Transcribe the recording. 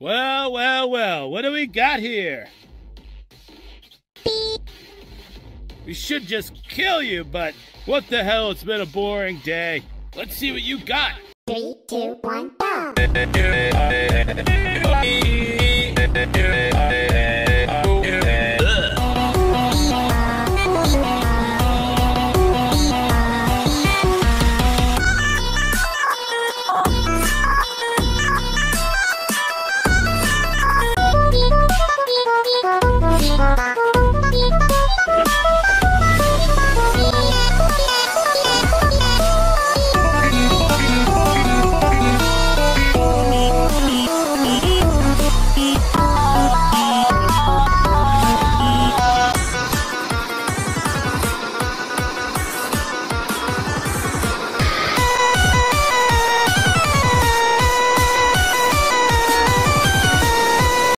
Well, well, well, what do we got here? We should just kill you, but what the hell, it's been a boring day. Let's see what you got. 3, 2, 1, go!